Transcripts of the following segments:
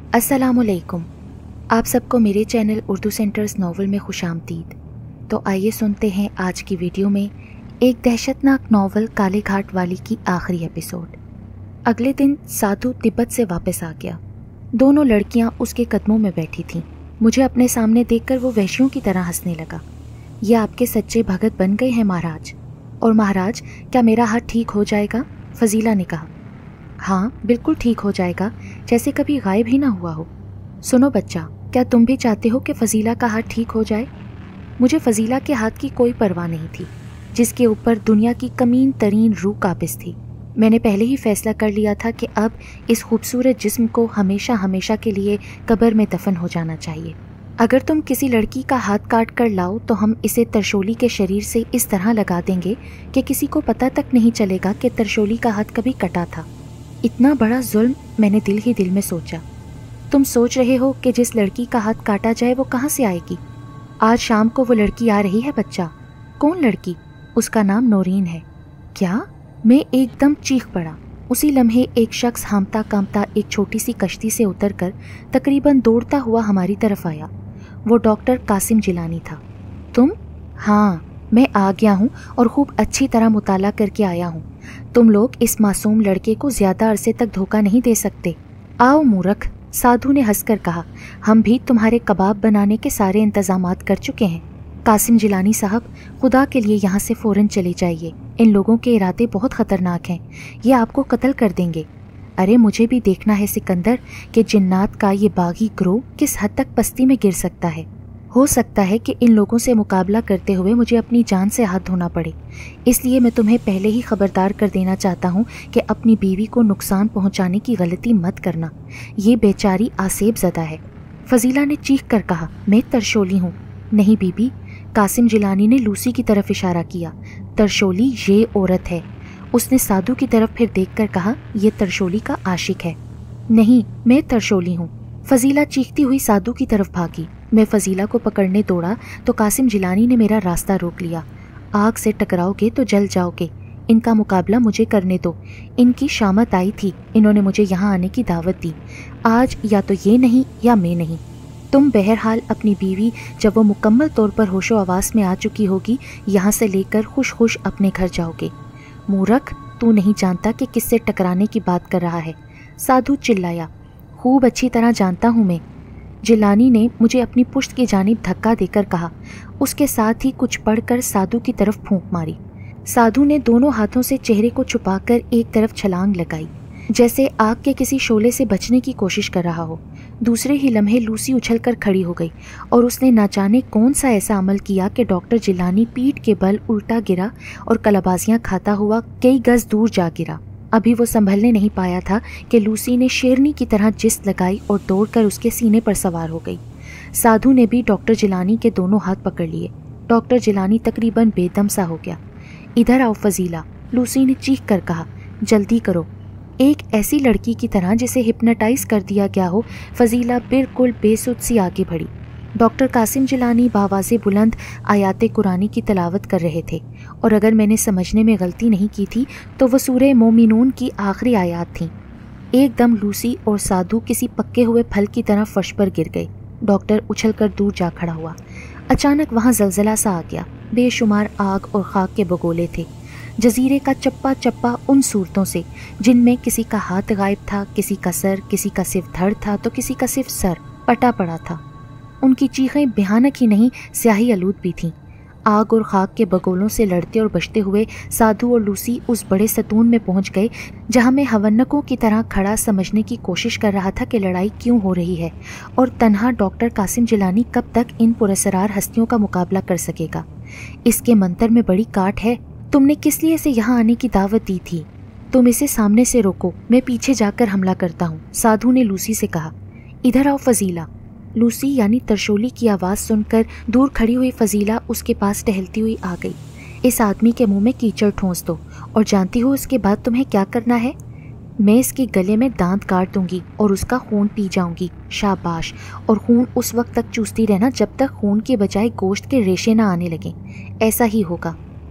अस्सलामुअलैकुम। आप सबको मेरे चैनल उर्दू सेंटर्स नावल में खुशामदीद। तो आइए सुनते हैं आज की वीडियो में एक दहशतनाक नावल काले घाट वाली की आखिरी एपिसोड। अगले दिन साधु तिब्बत से वापस आ गया। दोनों लड़कियां उसके कदमों में बैठी थीं। मुझे अपने सामने देखकर वो वैश्यों की तरह हंसने लगा। ये आपके सच्चे भगत बन गए हैं महाराज। और महाराज, क्या मेरा हाथ ठीक हो जाएगा? फजीला ने कहा। हाँ, बिल्कुल ठीक हो जाएगा, जैसे कभी गायब ही ना हुआ हो। सुनो बच्चा, क्या तुम भी चाहते हो कि फजीला का हाथ ठीक हो जाए? मुझे फजीला के हाथ की कोई परवाह नहीं थी, जिसके ऊपर दुनिया की कमीन तरीन रूह काबिज थी। मैंने पहले ही फैसला कर लिया था कि अब इस खूबसूरत जिस्म को हमेशा हमेशा के लिए कब्र में दफन हो जाना चाहिए। अगर तुम किसी लड़की का हाथ काट कर लाओ तो हम इसे तरशोली के शरीर से इस तरह लगा देंगे कि किसी को पता तक नहीं चलेगा कि तरशोली का हाथ कभी कटा था। इतना बड़ा जुल्म, मैंने दिल ही दिल में सोचा। तुम सोच रहे हो कि जिस लड़की का हाथ काटा जाए वो कहाँ से आएगी? आज शाम को वो लड़की आ रही है बच्चा। कौन लड़की? उसका नाम नौरीन है। क्या? मैं एकदम चीख पड़ा। उसी लम्हे एक शख्स हांफता कांपता एक छोटी सी कश्ती से उतरकर तकरीबन दौड़ता हुआ हमारी तरफ आया। वो डॉक्टर कासिम जिलानी था। तुम? हाँ, मैं आ गया हूँ और खूब अच्छी तरह मुताला करके आया हूँ। तुम लोग इस मासूम लड़के को ज्यादा अरसे तक धोखा नहीं दे सकते। आओ मूर्ख, साधु ने हंसकर कहा। हम भी तुम्हारे कबाब बनाने के सारे इंतजामात कर चुके हैं। कासिम जिलानी साहब, खुदा के लिए यहाँ से फौरन चले जाइए। इन लोगों के इरादे बहुत खतरनाक हैं। ये आपको कत्ल कर देंगे। अरे मुझे भी देखना है सिकंदर कि जिन्नात का ये बागी ग्रोह किस हद तक पस्ती में गिर सकता है। हो सकता है कि इन लोगों से मुकाबला करते हुए मुझे अपनी जान से हाथ धोना पड़े। इसलिए मैं तुम्हें पहले ही खबरदार कर देना चाहता हूँ कि अपनी बीवी को नुकसान पहुँचाने की गलती मत करना। ये बेचारी आसेब ज़दा है। फजीला ने चीख कर कहा। मैं तरशोली हूँ। नहीं बीबी, कासिम जिलानी ने लूसी की तरफ इशारा किया। तरशोली ये औरत है। उसने साधु की तरफ फिर देखकर कहा, यह तरशोली का आशिक है। नहीं, मैं तरशोली हूँ। फजीला चीखती हुई साधु की तरफ भागी। मैं फजीला को पकड़ने दौड़ा तो कासिम जिलानी ने मेरा रास्ता रोक लिया। आग से टकराओगे तो जल जाओगे। इनका मुकाबला मुझे करने दो। इनकी शामत आई थी, इन्होंने मुझे यहाँ आने की दावत दी। आज या तो ये नहीं या मैं नहीं। तुम बहरहाल अपनी बीवी, जब वो मुकम्मल तौर पर होशो आवास में आ चुकी होगी, यहाँ से लेकर खुश खुश अपने घर जाओगे। मूर्ख, तू नहीं जानता कि किससे टकराने की बात कर रहा है। साधु चिल्लाया। खूब अच्छी तरह जानता हूँ मैं। जिलानी ने मुझे अपनी पुश्त की जानिब धक्का देकर कहा। उसके साथ ही कुछ पढ़कर साधु की तरफ फूंक मारी। साधु ने दोनों हाथों से चेहरे को छुपाकर एक तरफ छलांग लगाई, जैसे आग के किसी शोले से बचने की कोशिश कर रहा हो। दूसरे ही लम्हे लूसी उछलकर खड़ी हो गई और उसने ना जाने कौन सा ऐसा अमल किया कि डॉक्टर जिलानी पीठ के बल उल्टा गिरा और कलाबाजियां खाता हुआ कई गज दूर जा गिरा। अभी वो संभलने नहीं पाया था कि लूसी ने शेरनी की तरह जिस्त लगाई और दौड़कर उसके सीने पर सवार हो गई। साधु ने भी डॉक्टर जिलानी के दोनों हाथ पकड़ लिए। डॉक्टर जिलानी तकरीबन बेदम सा हो गया। इधर आओ फजीला, लूसी ने चीख कर कहा। जल्दी करो। एक ऐसी लड़की की तरह जिसे हिप्नोटाइज कर दिया गया हो, फजीला बिल्कुल बेसुध सी आगे बढ़ी। डॉक्टर कासिम जिलानी बावाज़े बुलंद आयाते कुरानी की तिलावत कर रहे थे और अगर मैंने समझने में गलती नहीं की थी तो वो सूरह मोमिनून की आखिरी आयात थीं। एकदम लूसी और साधु किसी पक्के हुए फल की तरह फर्श पर गिर गए। डॉक्टर उछलकर दूर जा खड़ा हुआ। अचानक वहाँ जलजला सा आ गया। बेशुमार आग और खाक के बगोले थे। जजीरे का चप्पा चप्पा उन सूरतों से जिनमें किसी का हाथ गायब था, किसी का सर, किसी का सिर्फ धड़ था तो किसी का सिर्फ सर पटा पड़ा था। उनकी चीखें भयानक ही नहीं, स्याही आलूद भी थीं। आग और खाक के बगोलों से लड़ते और बचते हुए साधु और लूसी उस बड़े सतून में पहुंच गए जहां मैं हवन्नकों की तरह खड़ा समझने की कोशिश कर रहा था कि लड़ाई क्यों हो रही है और तन्हा डॉक्टर कासिम जिलानी कब तक इन पुरस्कार हस्तियों का मुकाबला कर सकेगा। इसके मंतर में बड़ी काट है। तुमने किस लिए इसे यहाँ आने की दावत दी थी? तुम इसे सामने से रोको, मैं पीछे जाकर हमला करता हूँ, साधु ने लूसी से कहा। इधर आओ फजीला। लूसी यानी तरशोली की आवाज़ सुनकर दूर खड़ी हुई फजीला उसके पास टहलती हुई आ गई। इस आदमी के मुंह में कीचड़ ठोंस दो और जानती हो उसके बाद तुम्हें क्या करना है? मैं इसके गले में दांत काट दूंगी और उसका खून पी जाऊंगी। शाबाश। और खून उस वक्त तक चूसती रहना जब तक खून के बजाय गोश्त के रेशे ना आने लगें। ऐसा ही होगा।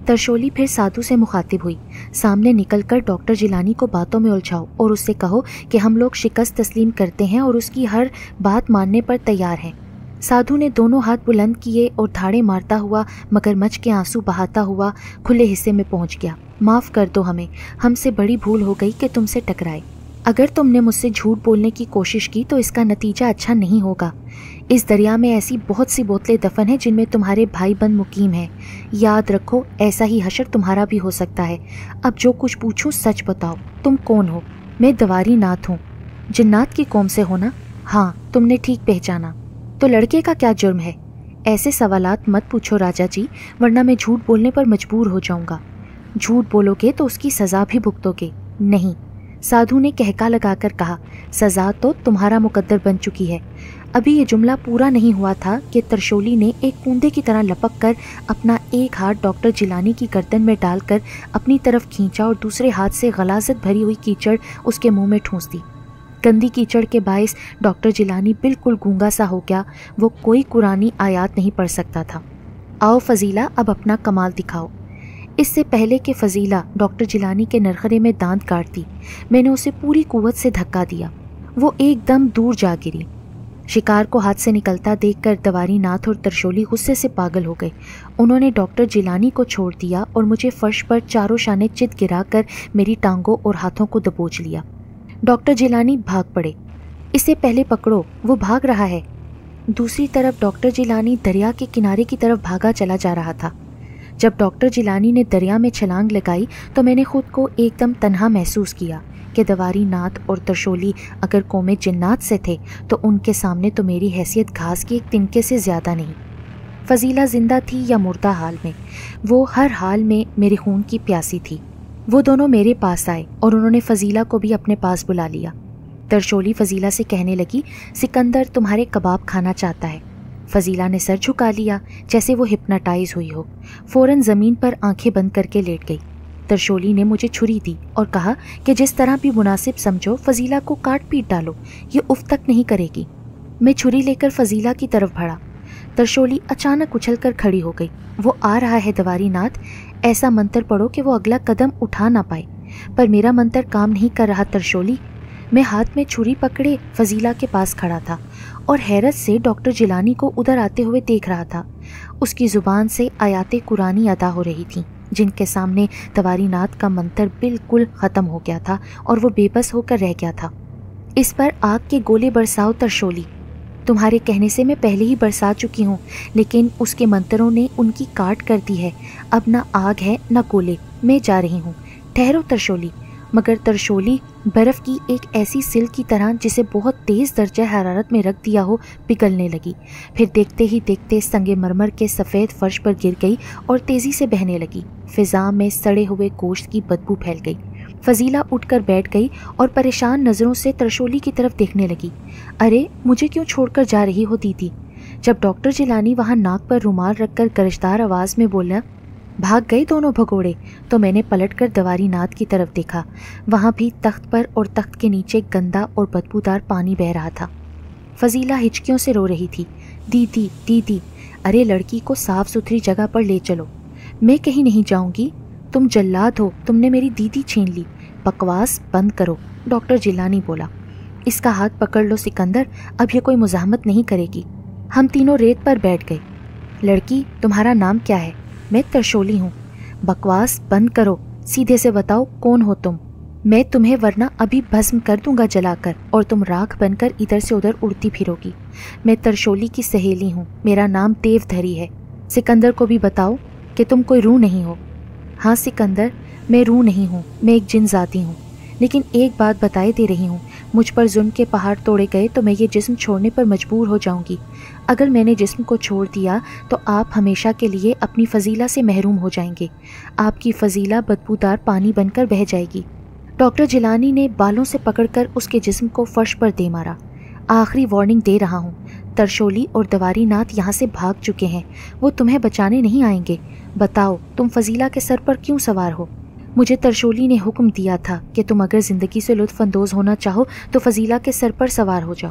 तरशोली फिर साधु से मुखातिब हुई। सामने निकलकर डॉक्टर जिलानी को बातों में उलझाओ और उससे कहो कि हम लोग शिकस्त तस्लीम करते हैं और उसकी हर बात मानने पर तैयार हैं। साधु ने दोनों हाथ बुलंद किए और धाड़े मारता हुआ मगरमच्छ के आंसू बहाता हुआ खुले हिस्से में पहुंच गया। माफ़ कर दो हमें, हमसे बड़ी भूल हो गई कि तुमसे टकराए। अगर तुमने मुझसे झूठ बोलने की कोशिश की तो इसका नतीजा अच्छा नहीं होगा। इस दरिया में ऐसी बहुत सी बोतलें दफन हैं जिनमें तुम्हारे भाई बंद मुकीम हैं। याद रखो, ऐसा ही हशर तुम्हारा भी हो सकता है। अब जो कुछ पूछूं सच बताओ, तुम कौन हो? मैं दवारी नाथ हूँ। जिन्नात की कौम से हो ना? हाँ, तुमने ठीक पहचाना। तो लड़के का क्या जुर्म है? ऐसे सवालात मत पूछो राजा जी, वरना मैं झूठ बोलने पर मजबूर हो जाऊंगा। झूठ बोलोगे तो उसकी सज़ा भी भुगतोगे। नहीं, साधु ने कहका लगाकर कहा, सज़ा तो तुम्हारा मुकद्दर बन चुकी है। अभी ये जुमला पूरा नहीं हुआ था कि तरशोली ने एक कूंदे की तरह लपक कर अपना एक हाथ डॉक्टर जिलानी की गर्दन में डालकर अपनी तरफ खींचा और दूसरे हाथ से गलाजत भरी हुई कीचड़ उसके मुंह में ठूंस दी। गंदी कीचड़ के बायस डॉक्टर जिलानी बिल्कुल गूंगा सा हो गया। वो कोई कुरानी आयात नहीं पढ़ सकता था। आओ फजीला, अब अपना कमाल दिखाओ। इससे पहले कि फजीला डॉक्टर जिलानी के नरखरे में दांत काटती, मैंने उसे पूरी कुव्वत से धक्का दिया। वो एकदम दूर जा गिरी। शिकार को हाथ से निकलता देखकर दवारी नाथ और तरशोली गुस्से से पागल हो गए। उन्होंने डॉक्टर जिलानी को छोड़ दिया और मुझे फर्श पर चारों शाने चित गिराकर मेरी टांगों और हाथों को दबोच लिया। डॉक्टर जिलानी भाग पड़े। इसे पहले पकड़ो, वो भाग रहा है। दूसरी तरफ डॉक्टर जिलानी दरिया के किनारे की तरफ भागा चला जा रहा था। जब डॉक्टर जिलानी ने दरिया में छलांग लगाई तो मैंने खुद को एकदम तन्हा महसूस किया कि दवारी नाथ और तरशोली अगर कौमे जिन्नात से थे तो उनके सामने तो मेरी हैसियत घास की एक तिनके से ज़्यादा नहीं। फजीला जिंदा थी या मुर्दा हाल में, वो हर हाल में मेरे खून की प्यासी थी। वो दोनों मेरे पास आए और उन्होंने फजीला को भी अपने पास बुला लिया। तरशोली फजीला से कहने लगी, सिकंदर तुम्हारे कबाब खाना चाहता है। फजीला ने सर झुका लिया जैसे वो हिप्नोटाइज हुई हो। फौरन ज़मीन पर आंखें बंद करके लेट गई। तरशोली ने मुझे छुरी दी और कहा कि जिस तरह भी मुनासिब समझो फजीला को काट पीट डालो, ये उफ तक नहीं करेगी। मैं छुरी लेकर फजीला की तरफ बढ़ा। तरशोली अचानक उछलकर खड़ी हो गई। वो आ रहा है दवारी नाथ, ऐसा मंत्र पढ़ो कि वो अगला कदम उठा ना पाए। पर मेरा मंत्र काम नहीं कर रहा तरशोली। मैं हाथ में छुरी पकड़े फजीला के पास खड़ा था और हैरत से डॉक्टर जिलानी को उधर आते हुए देख रहा था। उसकी ज़ुबान से आयाते कुरानी अदा हो रही थीं, जिनके सामने दवारी नाथ का मंत्र बिल्कुल ख़त्म हो गया था और वो बेबस होकर रह गया था। इस पर आग के गोले बरसाओ तरशोली, तुम्हारे कहने से मैं पहले ही बरसा चुकी हूँ, लेकिन उसके मंत्रों ने उनकी काट कर दी है। अब ना आग है ना गोले, मैं जा रही हूँ। ठहरो तरशोली। मगर तरशोली बर्फ़ की एक ऐसी सिल की तरह जिसे बहुत तेज़ दर्जा हरारत में रख दिया हो पिघलने लगी। फिर देखते ही देखते संगे मरमर के सफ़ेद फर्श पर गिर गई और तेज़ी से बहने लगी। फ़िज़ा में सड़े हुए गोश्त की बदबू फैल गई। फजीला उठकर बैठ गई और परेशान नज़रों से तरशोली की तरफ देखने लगी। अरे मुझे क्यों छोड़कर जा रही हो दीदी? जब डॉक्टर जिलानी वहाँ नाक पर रुमाल रखकर गरजदार आवाज़ में बोला, भाग गए दोनों भगोड़े, तो मैंने पलटकर दवारी नाथ की तरफ देखा। वहाँ भी तख्त पर और तख्त के नीचे गंदा और बदबूदार पानी बह रहा था। फजीला हिचकियों से रो रही थी। दीदी दीदी, अरे लड़की को साफ सुथरी जगह पर ले चलो। मैं कहीं नहीं जाऊंगी, तुम जल्लाद हो, तुमने मेरी दीदी छीन ली। बकवास बंद करो, डॉक्टर जिलानी बोला। इसका हाथ पकड़ लो सिकंदर, अब ये कोई मुज़ाहमत नहीं करेगी। हम तीनों रेत पर बैठ गए। लड़की, तुम्हारा नाम क्या है? मैं तरशोली हूँ। बकवास बंद करो, सीधे से बताओ कौन हो तुम? मैं तुम्हें वरना अभी भस्म कर दूंगा जलाकर और तुम राख बनकर इधर से उधर उड़ती फिरोगी। मैं तरशोली की सहेली हूँ, मेरा नाम देवधरी है। सिकंदर को भी बताओ कि तुम कोई रूह नहीं हो। हाँ सिकंदर, मैं रूह नहीं हूँ, मैं एक जिन जाती हूँ। लेकिन एक बात बताए दे रही हूँ, मुझ पर जुल्म के पहाड़ तोड़े गए तो मैं ये जिस्म छोड़ने पर मजबूर हो जाऊंगी। अगर मैंने जिस्म को छोड़ दिया तो आप हमेशा के लिए अपनी फजीला से महरूम हो जाएंगे। आपकी फजीला बदबूदार पानी बनकर बह जाएगी। डॉक्टर जिलानी ने बालों से पकड़कर उसके जिस्म को फर्श पर दे मारा। आखिरी वार्निंग दे रहा हूँ, तरशोली और दवारी नाथ यहाँ से भाग चुके हैं, वो तुम्हें बचाने नहीं आएंगे। बताओ तुम फजीला के सर पर क्यों सवार हो? मुझे तरशोली ने हुक्म दिया था कि तुम अगर ज़िंदगी से लुत्फ़ अंदोज़ होना चाहो तो फजीला के सर पर सवार हो जाओ।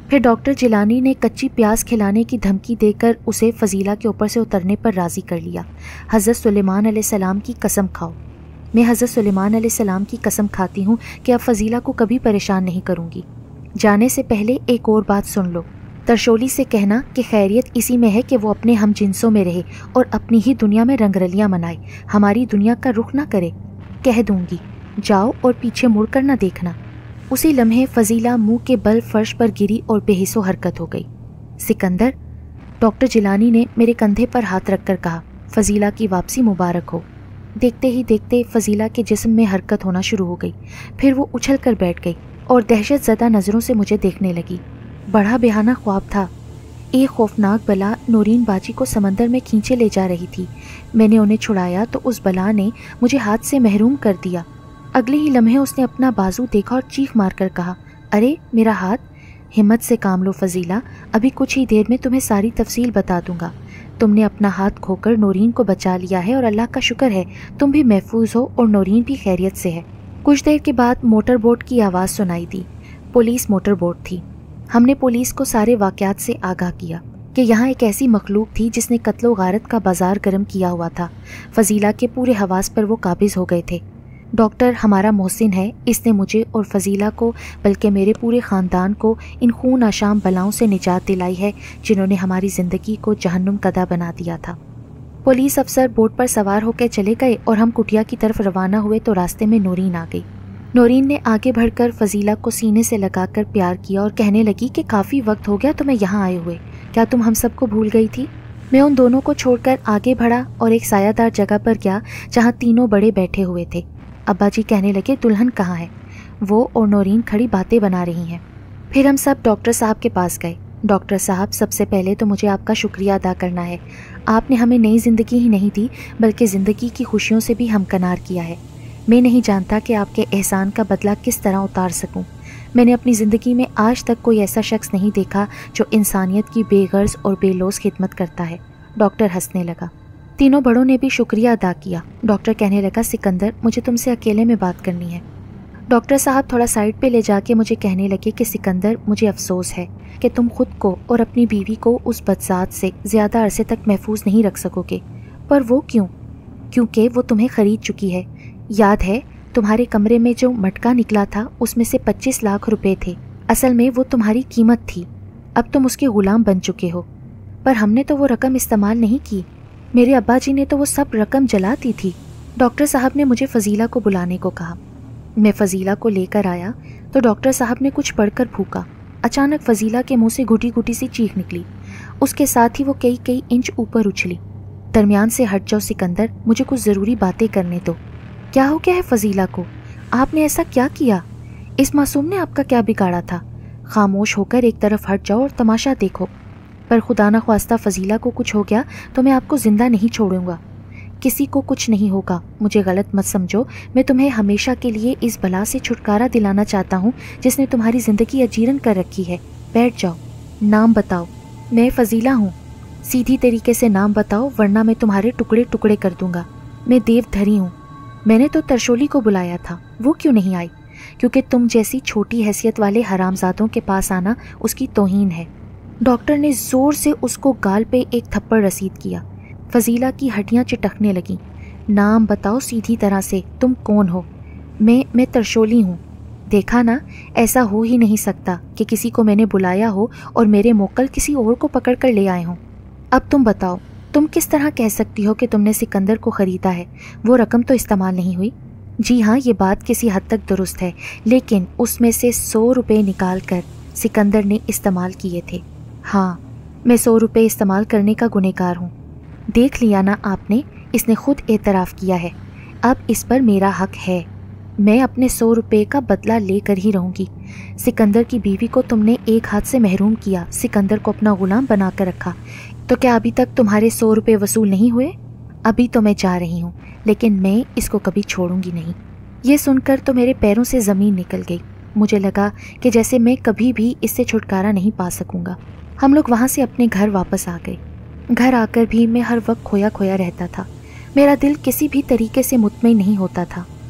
फिर डॉक्टर जिलानी ने कच्ची प्याज खिलाने की धमकी देकर उसे फजीला के ऊपर से उतरने पर राज़ी कर लिया। हज़रत सुलेमान अलैहिस्सलाम की कसम खाओ। मैं हज़रत सुलेमान अलैहिस्सलाम की कसम खाती हूँ कि अब फजीला को कभी परेशान नहीं करूँगी। जाने से पहले एक और बात सुन लो। तरशोली से कहना कि खैरियत इसी में है कि वो अपने हम जिनसों में रहे और अपनी ही दुनिया में रंगरलियाँ मनाए, हमारी दुनिया का रुख ना करे। कह दूँगी, जाओ और पीछे मुड़ कर ना देखना। उसी लम्हे फजीला मुंह के बल फर्श पर गिरी और बेहिसो हरकत हो गई। सिकंदर, डॉक्टर जिलानी ने मेरे कंधे पर हाथ रखकर कहा, फजीला की वापसी मुबारक हो। देखते ही देखते फजीला के जिस्म में हरकत होना शुरू हो गई। फिर वो उछल कर बैठ गई और दहशत ज़दा नज़रों से मुझे देखने लगी। बड़ा बेहाना ख्वाब था। एक खौफनाक बला नूरीन बाजी को समंदर में खींचे ले जा रही थी। मैंने उन्हें छुड़ाया तो उस बला ने मुझे हाथ से महरूम कर दिया। अगले ही लम्हे उसने अपना बाजू देखा और चीख मारकर कहा, अरे मेरा हाथ। हिम्मत से काम लो फजीला, अभी कुछ ही देर में तुम्हें सारी तफसील बता दूंगा। तुमने अपना हाथ खोकर नूरीन को बचा लिया है और अल्लाह का शुक्र है तुम भी महफूज हो और नूरीन भी खैरियत से है। कुछ देर के बाद मोटर बोट की आवाज़ सुनाई दी। पुलिस मोटर बोट थी। हमने पुलिस को सारे वाक़यात से आगाह किया कि यहाँ एक ऐसी मखलूक थी जिसने कत्लो गारत का बाजार गर्म किया हुआ था। फजीला के पूरे हवास पर वो काबिज हो गए थे। डॉक्टर हमारा मोहसिन है, इसने मुझे और फजीला को बल्कि मेरे पूरे ख़ानदान को इन खून आशाम बलाओं से निजात दिलाई है जिन्होंने हमारी ज़िंदगी को जहन्नुम कदा बना दिया था। पुलिस अफसर बोट पर सवार होकर चले गए और हम कुटिया की तरफ रवाना हुए तो रास्ते में नूरीन आ गई। नूरीन ने आगे बढ़कर फजीला को सीने से लगाकर प्यार किया और कहने लगी कि काफ़ी वक्त हो गया तुम्हें यहाँ आए हुए, क्या तुम हम सबको भूल गई थी। मैं उन दोनों को छोड़कर आगे बढ़ा और एक सायादार जगह पर गया जहाँ तीनों बड़े बैठे हुए थे। अब्बा जी कहने लगे, दुल्हन कहाँ है। वो और नूरीन खड़ी बातें बना रही हैं। फिर हम सब डॉक्टर साहब के पास गए। डॉक्टर साहब, सबसे पहले तो मुझे आपका शुक्रिया अदा करना है। आपने हमें नई ज़िंदगी ही नहीं दी बल्कि ज़िंदगी की खुशियों से भी हमकनार किया है। मैं नहीं जानता कि आपके एहसान का बदला किस तरह उतार सकूं। मैंने अपनी ज़िंदगी में आज तक कोई ऐसा शख्स नहीं देखा जो इंसानियत की बेगर्ज और बेलौस खिदमत करता है। डॉक्टर हंसने लगा। तीनों बड़ों ने भी शुक्रिया अदा किया। डॉक्टर कहने लगा, सिकंदर, मुझे तुमसे अकेले में बात करनी है। डॉक्टर साहब थोड़ा साइड पे ले जाके मुझे कहने लगे कि सिकंदर, मुझे अफसोस है कि तुम खुद को और अपनी बीवी को उस बदजात से ज़्यादा अरसे तक महफूज नहीं रख सकोगे। पर वो क्यों? क्योंकि वो तुम्हें ख़रीद चुकी है। याद है तुम्हारे कमरे में जो मटका निकला था उसमें से 25 लाख रुपए थे। असल में वो तुम्हारी कीमत थी। अब तुम उसके ग़ुलाम बन चुके हो। पर हमने तो वो रकम इस्तेमाल नहीं की। मेरे अब्बा जी ने तो वो सब रकम जला दी थी। डॉक्टर साहब ने मुझे फजीला को बुलाने को कहा। मैं फजीला को लेकर आया तो डॉक्टर साहब ने कुछ पढ़कर फूका। अचानक फजीला के मुंह से घुटी घुटी सी चीख निकली। उसके साथ ही वो कई कई इंच ऊपर उछली। दरमियान से हट जाओ सिकंदर, मुझे कुछ ज़रूरी बातें करने दो। क्या हो गया है फजीला को? आपने ऐसा क्या किया? इस मासूम ने आपका क्या बिगाड़ा था? खामोश होकर एक तरफ हट जाओ और तमाशा देखो। पर खुदा न ख्वास्ता फजीला को कुछ हो गया तो मैं आपको ज़िंदा नहीं छोड़ूंगा। किसी को कुछ नहीं होगा, मुझे गलत मत समझो। मैं तुम्हें हमेशा के लिए इस बला से छुटकारा दिलाना चाहता हूँ जिसने तुम्हारी ज़िंदगी अजीरन कर रखी है। बैठ जाओ। नाम बताओ। मैं फजीला हूँ। सीधी तरीके से नाम बताओ वरना मैं तुम्हारे टुकड़े टुकड़े कर दूंगा। मैं देवधरी हूँ। मैंने तो तरशोली को बुलाया था, वो क्यों नहीं आई? क्योंकि तुम जैसी छोटी हैसियत वाले हरामजादों के पास आना उसकी तौहीन है। डॉक्टर ने ज़ोर से उसको गाल पे एक थप्पड़ रसीद किया। फजीला की हड्डियां चिटकने लगीं। नाम बताओ सीधी तरह से, तुम कौन हो? मैं तरशोली हूँ। देखा ना, ऐसा हो ही नहीं सकता कि किसी को मैंने बुलाया हो और मेरे मोक्कल किसी और को पकड़ कर ले आए हों। अब तुम बताओ, तुम किस तरह कह सकती हो कि तुमने सिकंदर को ख़रीदा है? वो रकम तो इस्तेमाल नहीं हुई। जी हाँ, ये बात किसी हद तक दुरुस्त है, लेकिन उसमें से 100 रुपये निकाल कर सिकंदर ने इस्तेमाल किए थे। हाँ, मैं 100 रुपये इस्तेमाल करने का गुनहगार हूँ। देख लिया ना आपने, इसने खुद एतराफ़ किया है। अब इस पर मेरा हक है। मैं अपने 100 रुपये का बदला लेकर ही रहूँगी। सिकंदर की बीवी को तुमने एक हाथ से महरूम किया, सिकंदर को अपना गुलाम बना कर रखा। तो क्या अभी तक तुम्हारे 100 रुपये वसूल नहीं हुए? अभी तो मैं जा रही हूँ, लेकिन मैं इसको कभी छोड़ूंगी नहीं। ये सुनकर तो मेरे पैरों से ज़मीन निकल गई। मुझे लगा कि जैसे मैं कभी भी इससे छुटकारा नहीं पा सकूँगा। हम लोग वहाँ से अपने घर वापस आ गए। घर आकर भी मैं हर वक्त खोया खोया रहता था। मेरा दिल किसी भी तरीके से मुतमईन नहीं होता था।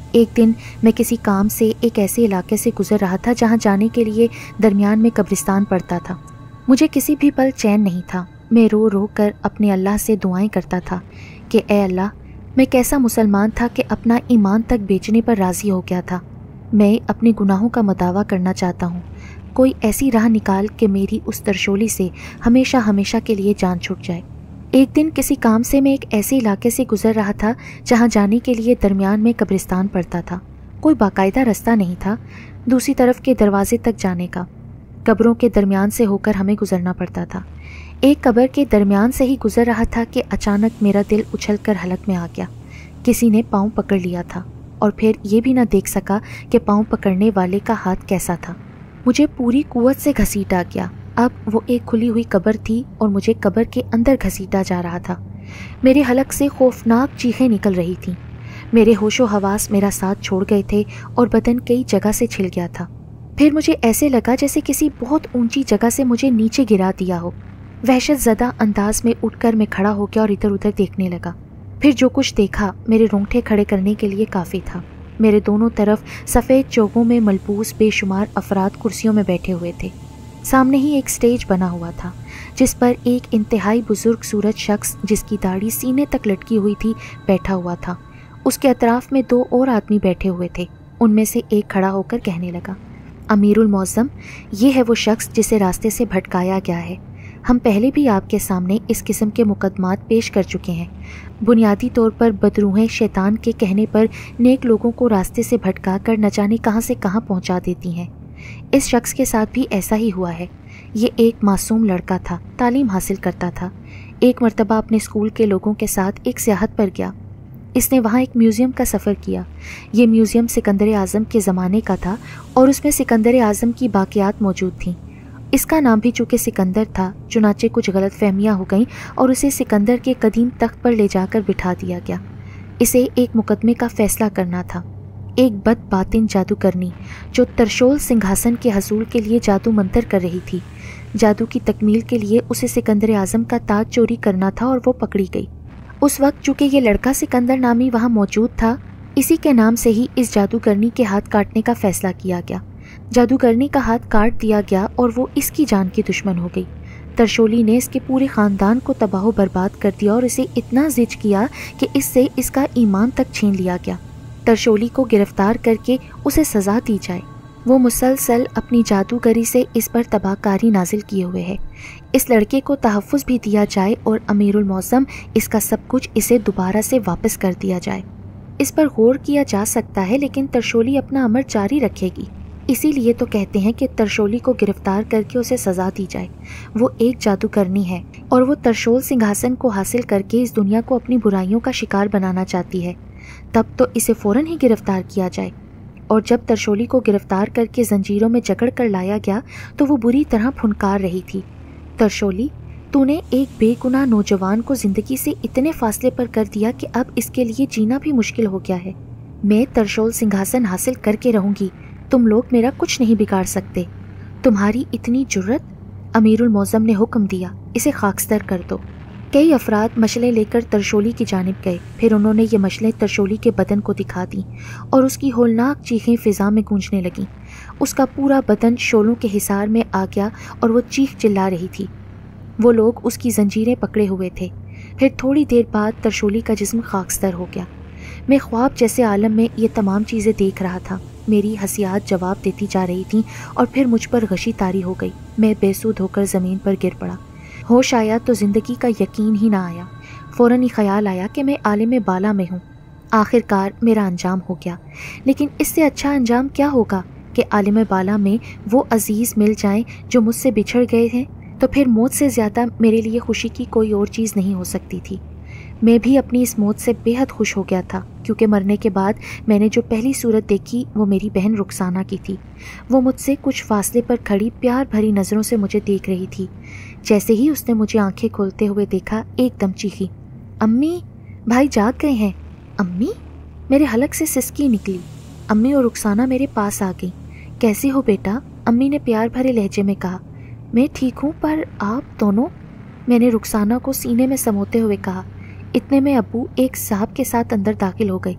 ایک دن میں کسی کام سے ایک ایسے علاقے سے گزر رہا تھا جہاں جانے کے لیے درمیان میں قبرستان پڑتا تھا۔ مجھے کسی بھی پل چین نہیں تھا۔ میں رو رو کر اپنے اللہ سے دعائیں کرتا تھا کہ اے اللہ، میں کیسا مسلمان تھا کہ اپنا ایمان تک بیچنے پر راضی ہو گیا تھا۔ میں اپنے گناہوں کا مداوع کرنا چاہتا ہوں۔ کوئی ایسی راہ نکال کہ میری اس ترشولی سے ہمیشہ ہمیشہ کے لیے جان چھوٹ جائے۔ ایک دن کسی کام سے میں ایک ایسے علاقے سے گزر رہا تھا جہاں جانے کے لیے درمیان میں قبرستان پڑتا تھا۔ کوئی باقاعدہ رستہ نہیں تھا دوسری طرف کے دروازے تک جانے کا۔ قبروں کے درمیان سے ہو کر ہمیں گزرنا پڑتا تھا۔ ایک قبر کے درمیان سے ہی گزر رہا تھا کہ اچانک میرا دل اچھل کر حلق میں آ گیا۔ کسی نے پاؤں پکڑ لیا تھا اور پھر یہ بھی نہ دیکھ سکا کہ پاؤں پکڑنے والے کا ہاتھ کیسا تھا۔ مجھے پوری قوت سے گھسیٹا گیا۔ اب وہ ایک کھلی ہوئی قبر تھی اور مجھے قبر کے اندر گھسیٹا جا رہا تھا۔ میرے حلق سے خوفناک چیخیں نکل رہی تھیں۔ میرے ہوش و حواس میرا ساتھ چھوڑ گئے تھے اور بدن کئی جگہ سے چھل گیا تھا۔ پھر مجھے ایسے لگا جیسے کسی بہت اونچی جگہ سے مجھے نیچے گرا دیا ہو۔ وحشت زدہ انداز میں اٹھ کر میں کھڑا ہو گیا اور ادھر ادھر دیکھنے لگا۔ پھر جو کچھ دیکھا میرے رونگٹے کھڑے کرنے کے لیے کافی تھا۔ میرے دونوں طرف سفید چوگوں میں ملبوس بے شمار افراد کرسیوں میں بیٹھے ہوئے تھے۔ سامنے ہی ایک سٹیج بنا ہوا تھا جس پر ایک انتہائی بزرگ صورت شخص جس کی داڑھی سینے تک لٹکی ہوئی تھی بیٹھا ہوا تھا۔ اس کے اطراف میں 2 اور آدمی بیٹھے ہوئے تھے۔ ان میں سے ایک کھڑا ہو کر کہنے لگا، امیر المعظم، یہ ہے وہ شخص جسے راستے سے بھٹکایا گیا ہے۔ ہم پہلے بھی آپ کے سامنے اس قسم کے مقدمات پیش کر چکے ہیں۔ بنیادی طور پر بدروحیں شیطان کے کہنے پر نیک لوگوں کو راستے سے بھٹکا کر نہ جانے کہاں سے کہاں پہنچا دیتی ہیں۔ اس شخص کے ساتھ بھی ایسا ہی ہوا ہے۔ یہ ایک معصوم لڑکا تھا، تعلیم حاصل کرتا تھا۔ ایک مرتبہ اپنے اسکول کے لوگوں کے ساتھ ایک سیاحت پر گیا۔ اس نے وہاں ایک میوزیم کا سفر کیا۔ یہ میوزیم سکندر اعظم کے زمانے کا تھا اور اس میں سکندر اعظم کی باقیات موجود تھیں۔ اس کا نام بھی چونکہ سکندر تھا، چنانچہ کچھ غلط فہمیاں ہو گئیں اور اسے سکندر کے قدیم تخت پر لے جا کر بٹھا دیا گیا۔ اسے ایک مقدمے کا فیصلہ کرنا تھا۔ ایک بد باطن جادوگرنی جو ترشول سنگھاسن کے حصول کے لیے جادو منتر کر رہی تھی۔ جادو کی تکمیل کے لیے اسے سکندر اعظم کا تاج چوری کرنا تھا اور وہ پکڑی گئی۔ اس وقت چونکہ یہ لڑکا سکندر نامی وہاں موجود تھا، اسی کے نام سے ہی اس جادوگرنی کے ہاتھ کاٹنے کا فیصلہ کیا گیا۔ جادوگرنی کا ہاتھ کاٹ دیا گیا اور وہ اس کی جان کی دشمن ہو گئی۔ ترشولی نے اس کے پورے خاندان کو تباہ و برباد کر دیا اور اسے اتنا زج کیا کہ اس سے اس کا ایمان تک چھین لیا گیا۔ ترشولی کو گرفتار کر کے اسے سزا دی جائے۔ وہ مسلسل اپنی جادوگری سے اس پر تباہ کاری نازل کیے ہوئے ہے۔ اس لڑکے کو تحفظ بھی دیا جائے اور امیر المعظم اس کا سب کچھ اسے دوبارہ سے واپس کر دیا جائے۔ اس پر غور کیا جا سکتا ہے لیکن ترشولی اپنا امر جاری رکھے گی۔ اسی لیے تو کہتے ہیں کہ ترشولی کو گرفتار کر کے اسے سزا دی جائے۔ وہ ایک جادوگرنی ہے اور وہ ترشول سنگھاسن کو حاصل کر کے اس دنیا کو اپنی برائیوں کا شکار بنانا چاہتی ہے۔ تب تو اسے فوراً ہی گرفتار کیا جائے۔ اور جب ترشولی کو گرفتار کر کے زنجیروں میں جکڑ کر لایا گیا تو وہ بری طرح پھنکار رہی تھی۔ ترشولی، تو نے ایک بے گناہ نوجوان کو زندگی سے اتنے فاصلے پر کر دیا کہ اب اس کے لیے جینا بھی مشکل ہو گیا ہے۔ میں ترشول سنگھاسن حاصل کر کے رہوں گی، تم لوگ میرا کچھ نہیں بگاڑ سکتے۔ تمہاری اتنی جرت؟ امیر المعظم نے حکم دیا، اسے خاکستر کر دو۔ کئی افراد مشلیں لے کر ترشولی کی جانب گئے۔ پھر انہوں نے یہ مشلیں ترشولی کے بدن کو دکھا دیں اور اس کی ہولناک چیخیں فضا میں گونجنے لگیں۔ اس کا پورا بدن شعلوں کے حصار میں آ گیا اور وہ چیخ چلا رہی تھی۔ وہ لوگ اس کی زنجیریں پکڑے ہوئے تھے۔ پھر تھوڑی دیر بعد ترشولی کا جسم خاکستر ہو گیا۔ میں خواب جیسے عالم میں یہ تمام چیزیں دیکھ رہا تھا۔ میری حسیات جواب دیتی جا رہی تھیں اور پھر مجھ پر غشی طاری ہو گئی۔ میں بے سود ہو کر زمین پر گر پڑا۔ ہوش آیا تو زندگی کا یقین ہی نہ آیا۔ فوراً ہی خیال آیا کہ میں عالم بالا میں ہوں۔ آخر کار میرا انجام ہو گیا، لیکن اس سے اچھا انجام کیا ہوگا کہ عالم بالا میں وہ عزیز مل جائیں جو مجھ سے بچھڑ گئے ہیں، تو پھر موت سے زیادہ میرے لیے خوشی کی کوئی اور چیز نہیں ہو سکتی تھی۔ میں بھی اپنی اس موت سے بے حد خوش ہو گیا تھا، کیونکہ مرنے کے بعد میں نے جو پہلی صورت دیکھی وہ میری بہن رخسانہ کی تھی۔ وہ مجھ سے کچھ فاصلے پر کھڑی پیار بھری نظروں سے مجھے دیکھ رہی تھی۔ جیسے ہی اس نے مجھے آنکھیں کھولتے ہوئے دیکھا، ایک دم چیخی، امی، بھائی جاگ گئے ہیں۔ امی؟ میرے حلق سے سسکی نکلی۔ امی اور رخسانہ میرے پاس آ گئیں۔ کیسے ہو بیٹا؟ امی نے پیار بھرے لہجے میں کہا۔ میں ٹھیک ہوں، پر آپ دونوں؟ میں نے رخسانہ کو سینے میں سموتے ہوئے کہا۔ اتنے میں ابو ایک صاحب کے ساتھ اندر داخل ہو گئے۔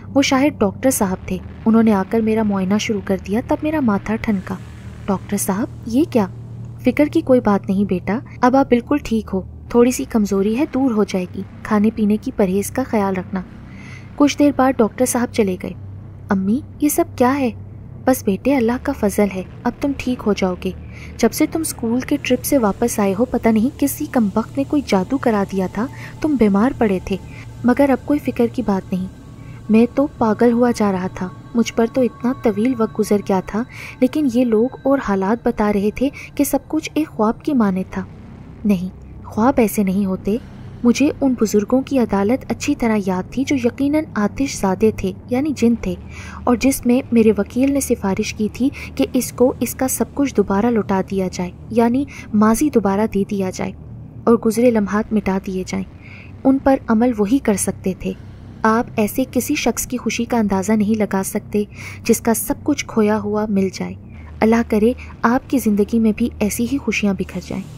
وہ شاید ڈاکٹر صاحب تھے. انہوں نے آ کر میرا معائنہ شروع کر دیا. تب میرا ماتھا ٹھنکا. ڈاکٹر صاحب یہ کیا؟ فکر کی کوئی بات نہیں بیٹا، اب آپ بالکل ٹھیک ہو. تھوڑی سی کمزوری ہے، دور ہو جائے گی. کھانے پینے کی پرہیز کا خیال رکھنا. کچھ دیر بعد ڈاکٹر صاحب چلے گئے. امی یہ سب کیا ہے؟ بس بیٹے اللہ کا فضل ہے، اب تم ٹھیک ہو جاؤ گے. جب سے تم اسکول کے ٹرپ سے واپس آئے ہو پتہ نہیں کسی کمبخت نے کوئی جادو کرا دیا تھا. تم بیمار پڑے تھے مگر اب کوئی فکر کی بات نہیں. میں تو پاگل ہوا جا رہا تھا. مجھ پر تو اتنا طویل وقت گزر گیا تھا لیکن یہ لوگ اور حالات بتا رہے تھے کہ سب کچھ ایک خواب کی مانند تھا. نہیں، خواب ایسے نہیں ہوتے. مجھے ان بزرگوں کی عدالت اچھی طرح یاد تھی جو یقیناً آتش زادے تھے یعنی جن تھے، اور جس میں میرے وکیل نے سفارش کی تھی کہ اس کو اس کا سب کچھ دوبارہ لوٹا دیا جائے یعنی ماضی دوبارہ دے دیا جائے اور گزرے لمحات مٹا دیے جائیں. ان پر عمل وہی کر سکتے تھے. آپ ایسے کسی شخص کی خوشی کا اندازہ نہیں لگا سکتے جس کا سب کچھ کھویا ہوا مل جائے. اللہ کرے آپ کی زندگی میں بھی ایسی ہی خوشیاں بکھر جائیں.